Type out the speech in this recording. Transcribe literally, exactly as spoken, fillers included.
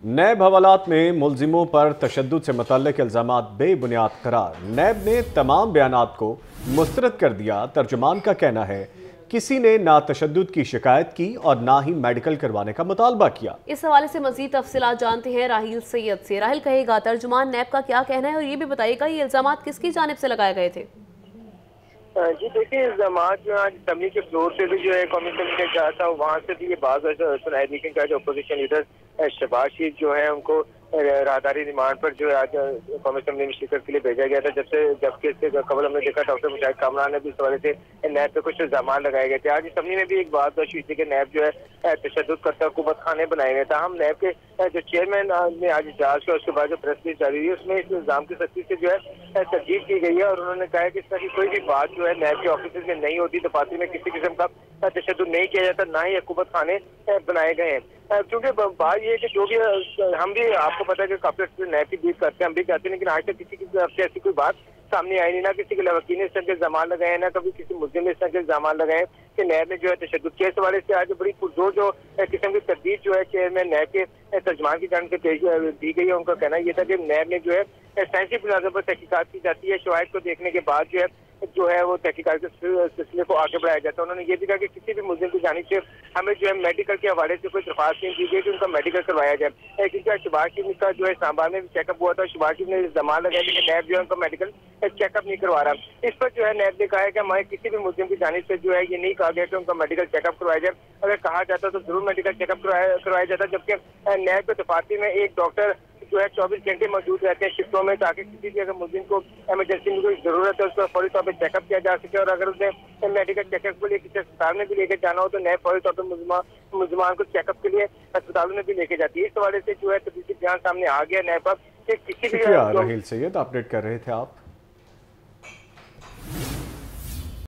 नैब हवालात में मुलजिमों पर तशद्दुद से मुतल्लिक इल्जामात बेबुनियाद करार। नैब ने तमाम बयानात को मुस्तरद कर दिया। तर्जुमान का कहना है किसी ने ना तशद्दुद की शिकायत की और ना ही मेडिकल करवाने का मुतालबा किया। इस हवाले से मजीद तफसीलात जानते हैं राहिल सैयद से। राहिल, कहेगा तर्जुमान नैब का क्या कहना है और ये भी बताइएगा ये इल्जामात किसकी जानिब से लगाए गए थे? जी देखिए, इल्जामात जो आज असम्बली के फ्लोर से भी जो है कौमी असम्बली ने कहा था, वहाँ से भी ये बात सुनाई दी कि जो अपोजिशन लीडर शहबाज शरीफ जो है उनको राहदारी रिमांड पर जो है आज कौमी असम्बली में शिरकत के लिए भेजा गया था। जब से जबकि इससे कबल हमने देखा डॉक्टर मुशाहिद कामरान ने भी इस हवाले से नैब पे कुछ इल्जाम लगाए गए थे। आज असम्बली में भी एक बात दर्ज हुई थी कि नैब जो है तशद्दुद करता हुकूमत खाने बनाए गए था। हम नैब के जो चेयरमैन ने आज इजलास किया, उसके बाद जो प्रेस रिलीज जारी हुई उसमें इस इल्जाम की सख्ती से जो है तरजीह की गई है और उन्होंने कहा है कि इस तरह की कोई भी बात जो है नैब के ऑफिस में नहीं होती, दफातर में किसी किस्म का तशद्दुद नहीं किया जाता, ना ही हुकूमत खाने बनाए गए हैं। क्योंकि बात ये है कि जो भी हम भी आपको पता है कि काफी नैब की बीट करते हैं, हम भी कहते हैं, लेकिन आज तक किसी की तरफ से ऐसी कोई बात सामने आई नहीं। ना किसी के लवकील ने इस तरह के इल्जाम लगाए, ना कभी किसी मुस्लिम ने इस तरह के इल्जाम लगाए कि नैब में जो है तशद्दुद के। इस हवाले से आज बड़ी पुरजोर जो किस्म की तरदीद जो है चेयरमैन नैब के तर्जमान की जान से दी गई है। उनका कहना यह था कि नैब में जो है साइंसी बुनियादों पर तहकीकात की जाती है, शवाहिद को देखने के बाद जो है जो है वो तहकीकात के सिलसिले को आगे बढ़ाया जाता है। उन्होंने ये भी कहा कि किसी भी मुस्लिम की जानिब से हमें जो है मेडिकल के हवाले से कोई दरख्वास्त नहीं दी गई कि उनका मेडिकल करवाया जाए, क्योंकि शहबाज शरीफ का जो है इस्लामाबाद में भी चेकअप हुआ था। शहबाज शरीफ ने इल्जाम लगाया कि नैब जो है उनका मेडिकल चेकअप नहीं करवा रहा। इस पर जो है नैब ने कहा है कि हमारे किसी भी मुस्लिम की जानिब से जो है ये नहीं कहा गया कि उनका मेडिकल चेकअप करवाया जाए। अगर कहा जाता तो जरूर मेडिकल चेकअप करवाया जाता, जबकि नैब के दफातर में एक डॉक्टर जो है चौबीस घंटे मौजूद रहते हैं शिफ्टों में, ताकि किसी भी अगर मुस्लिम को इमरजेंसी में कोई जरूरत है उसको फौरी तौर पर चेकअप किया जा सके। और अगर उसने मेडिकल चेकअप के लिए किसी अस्पताल में भी लेकर जाना हो तो नए फौरी तौर पर मुसलमान को चेकअप के लिए अस्पतालों में भी लेके जाती है। इस हवाले से जो है तफसीली बयान सामने आ गया नए पर कि किसी भी राहिल सैयद अपडेट कर रहे थे आप।